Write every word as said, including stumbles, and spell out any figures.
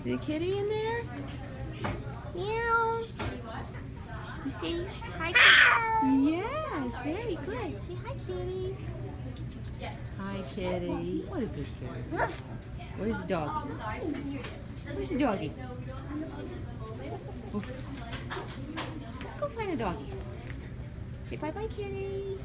See a kitty in there? Meow. You see? Hi, kitty. Yes, very good. Say hi, kitty. Hi, kitty. What a good kitty. Where's the dog? Where's the doggy? Let's go find the doggies. Say bye-bye, kitty.